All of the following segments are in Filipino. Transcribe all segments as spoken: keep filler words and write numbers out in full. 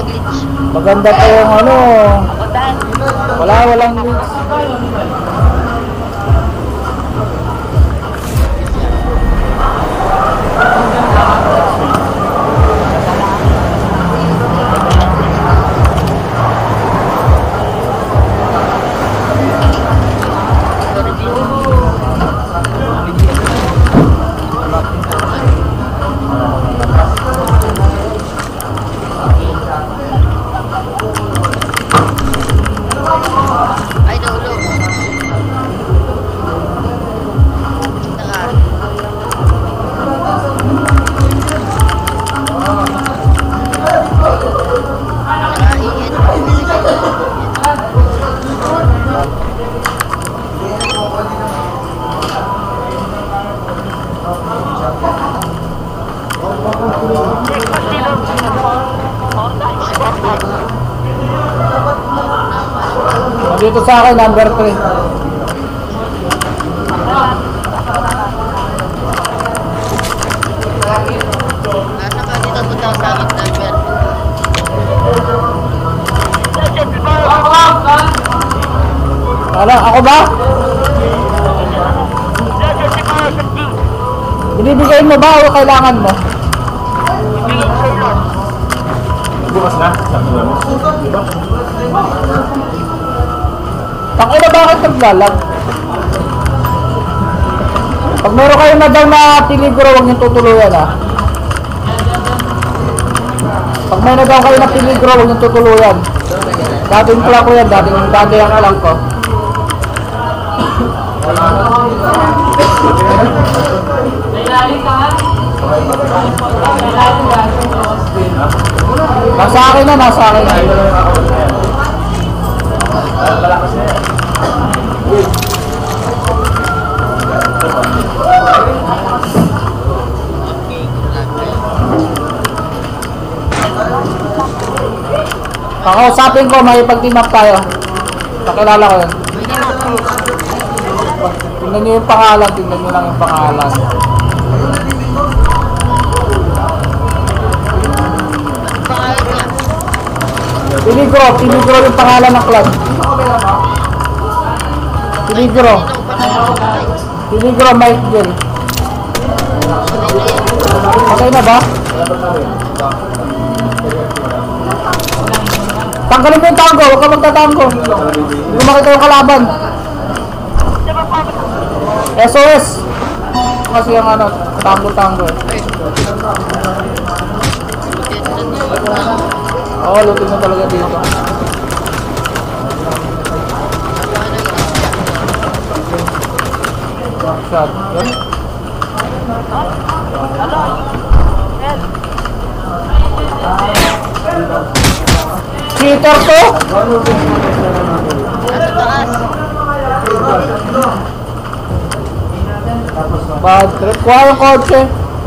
Maganda pa yung ano. Wala, walang glitch. Dito sa akin, number three. Nasa ka dito punta sa akin, number. Ano? Ako ba? Binibigay mo ba o kailangan mo? Bukas na? Diba? Ang ina, bakit naglalag? Pag meron kayo na daw na peligro, huwag niyong tutuluyan ah. Pag meron daw kayo na peligro, huwag niyong tutuluyan. Dating pala ko yan, dating dati ang alam ko. Nasa akin na, nasa akin na. Malakas na yan. Kakausapin ko, may pag-team up tayo. Pakilala ko yun. Tingnan nyo yung pangalan, tingnan nyo lang yung pangalan. Peligro, Peligro yung pangalan ng clan. Peligro. Peligro Mike Jill. Okay na ba? Tanggalin mo yung tango, huwag ka magtatango. Hindi mo makita yung kalaban. S O S. Kasi yung ano, tango-tango eh. Oo, lutin mo talaga dito. Shot. Yun. Cheater to? Bad trip. Kuha yung kotse.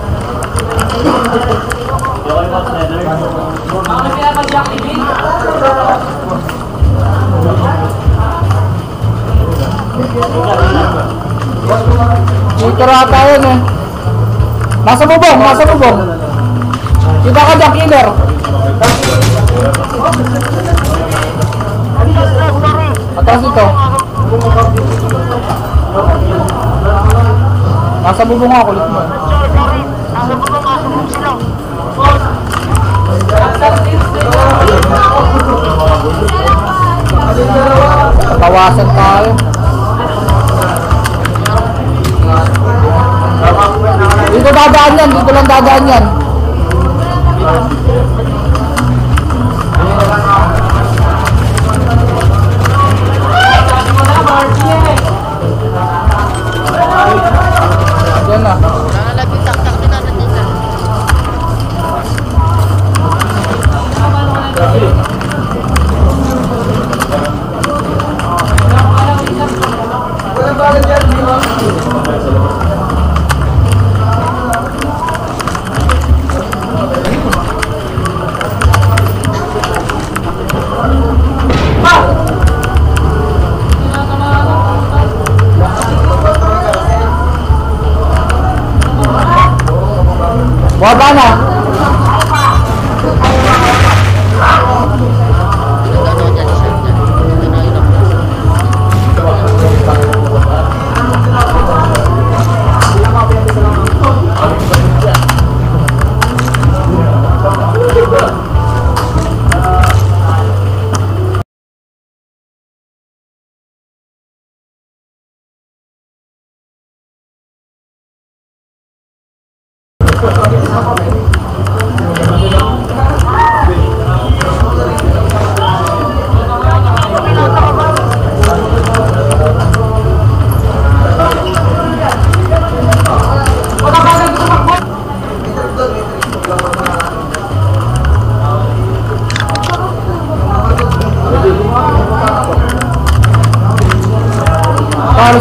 Cheater ata yun eh. Nasa bubong, nasa bubong. Kita ka dyan, killer. Atas ito. Nasa bubong ako, kulit mo. Nasa bubong ako, sila. Tawasan tayo. Dito dadaan yan, dito lang dadaan yan. Diyan na. Nakalagay tak-tak din natin dito.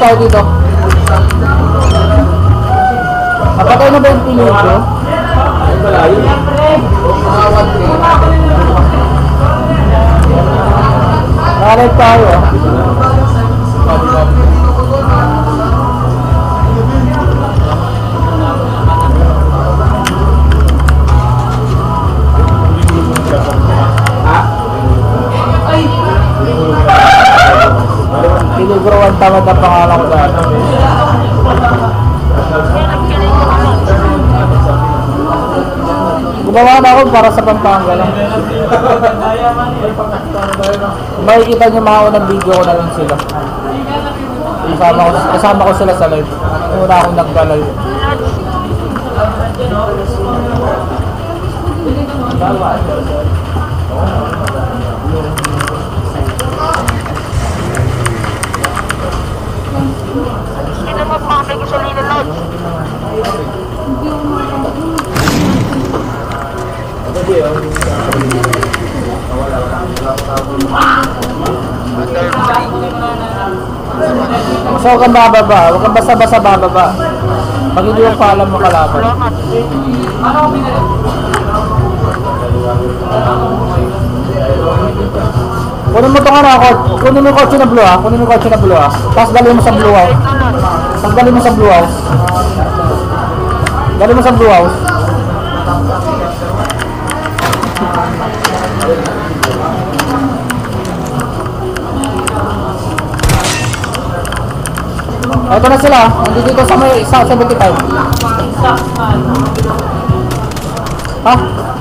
tayo dito. Napatay na ba yung peligro? Ay, malayo. Nakalag tayo. Peligro ang tamad na pangalan ko dahil. Gumawa na ako para sa Pampanga lang. Kung makikita niyo mga unang video ko na lang sila. Kasama ko, kasama ko sila sa live. Una akong nagka-live. Hindi naman pakay ko sa Lina Lodge. So huwag kang bababa, huwag kang basta-basta bababa. Pag hindi yung paalam mo kalaban. Kunin mo itong ano, kunin mo yung kotse na blue ha, kunin mo yung kotse na blue ha. Tapos galing mo sa blue house. Tapos galing mo sa blue house. Galing mo sa blue house. Ito na sila, nandito dito sa may seventy-five. Ha?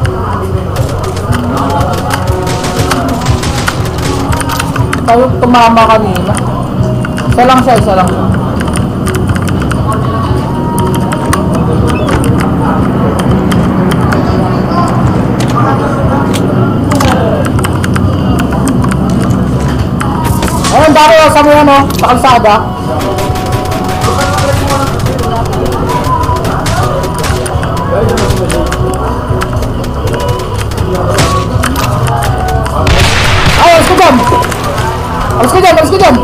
Tayo tumama kanina. Isa lang siya, isa lang. Ayun, Dario, sa may ano, sa kalsada. Ay, alis ko dyan! Alis ko dyan, alis ko dyan!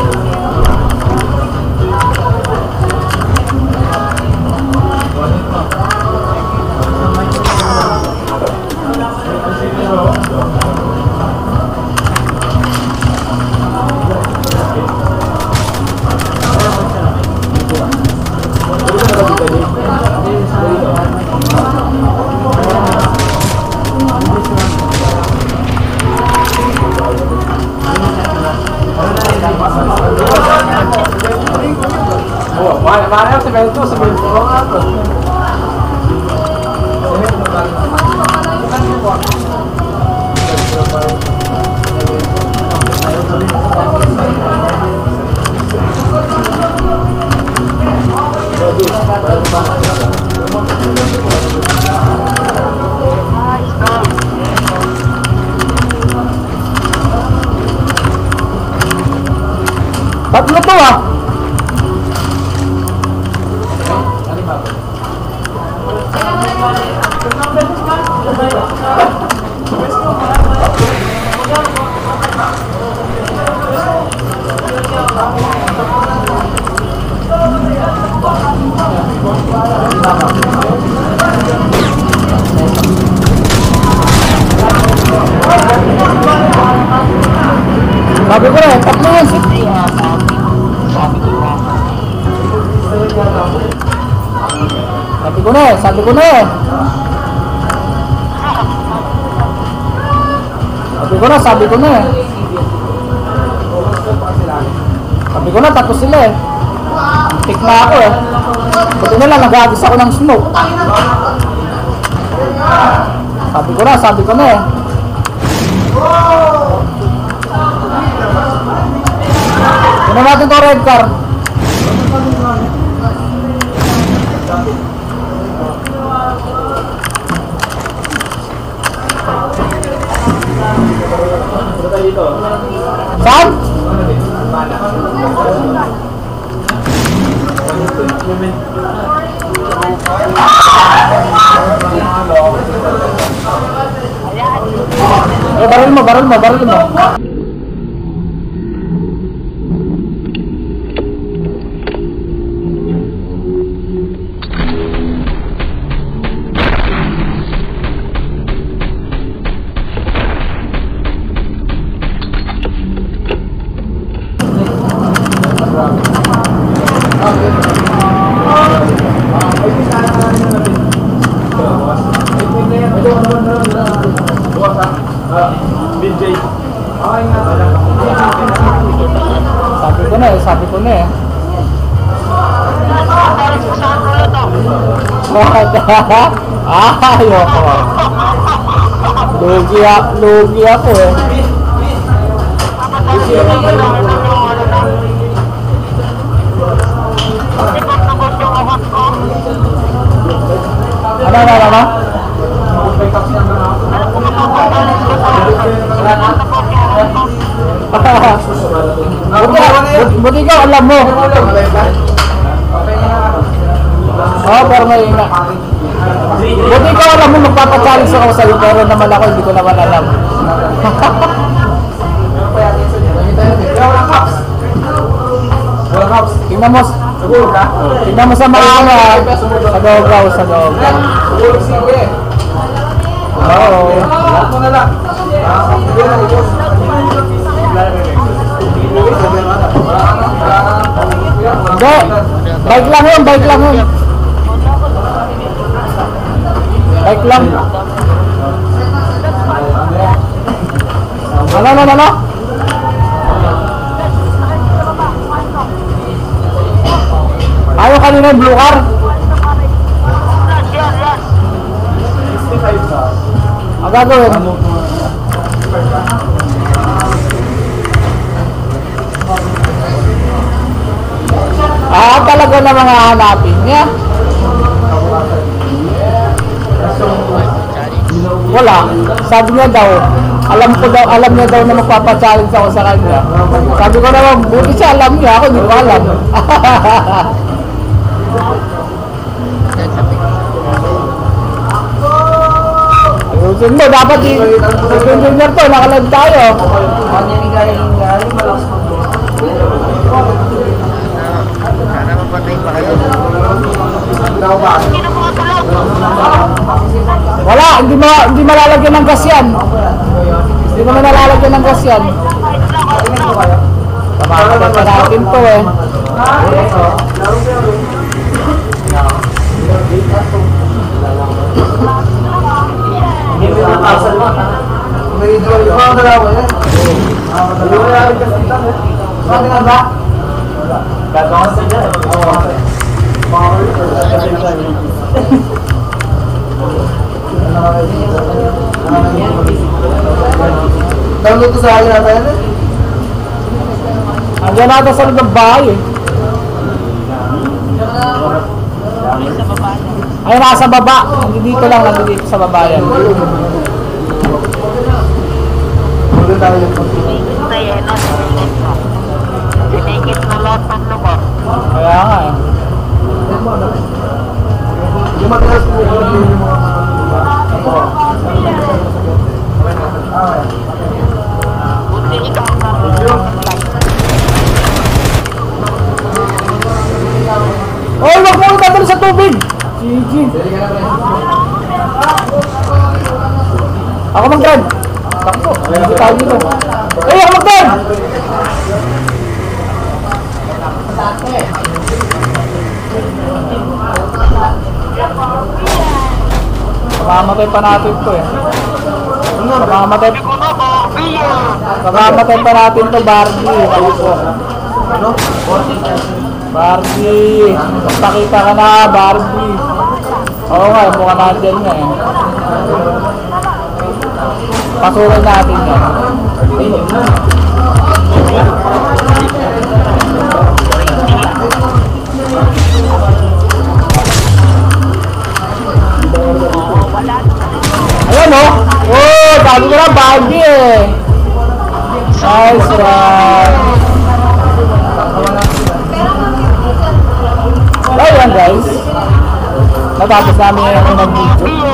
Mana si Bento, si Bento apa? Tatlo to ah! Sabi ko na eh, tatlo yan. Sabi ko na eh, sabi ko na eh. Sabi ko na, sabi ko na eh. Sabi ko na, tapos sila eh. Tik na ako eh. Buti na lang, nag-agis ako ng smoke. Sabi ko na, sabi ko na eh. Kunin natin to red car. Saan? Eh, baril mo, baril mo, baril mo. Bukas ha? Ah, B J. Okay nga. Sabi ko na eh, sabi ko na eh. Ah, ayoko. Lugi ako, lugi ako eh. Ano, ano, ano? Buti, buti ikaw, alam mo. Oo, oh, pero may ina. Buti ikaw, alam mo, magpapachallenge ako sa'yo, pero naman ako, hindi ko naman alam. Tingnan mo, tingnan mo sa mga ano, sa dogaw, sa dogaw. Oo. Hindi, bike lang yun, bike lang yun. Bike lang. Ano, ano, ano? Ayaw kanina yung blue car? Ang gagawin? Ah, talaga na mga hanapin niya. Wala. Sabi niya daw, alam ko daw, alam niya daw na magpapachallenge ako sa kanya. Sabi ko naman, buti siya alam niya, ako hindi ko alam. Ayusin mo, dapat i- engineer to, nakalag tayo. Sana mapatay pa kayo. Wala, hindi ma hindi malalagyan ng gas yan. Hindi naman nalalagyan ng gas yan. Tama pa natin to eh. Download ko sa akin natin eh. Andiyan natin sa loob ng bahay eh. Ay, nasa baba. Nandito lang, nandito sa baba yan. Kaya nga eh. Yung matalas ko Oy, wag mo itatalo sa tubig! Sige. Ako mag-drive. Takbo. Hindi tayo dito. Ay, ako mag-drive! Mamamatay pa natin ito eh. Mamamatay. Mamamatay pa natin ito, Barbie. Ayoko. ano? Barbie. Pakita ka na, Barbie. Oo nga, mukha natin nga eh. Pasulan natin yan. Ayan o. Oh, sabi ko na Barbie eh. Nice one. Ayan guys. Natapos namin yung unang video.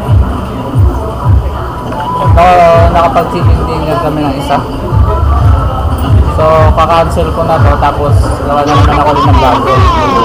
Ito, nakapag-sitting dinner kami ng isa. So, kakancel ko na to. Tapos, gawa na naman ako rin ng bago.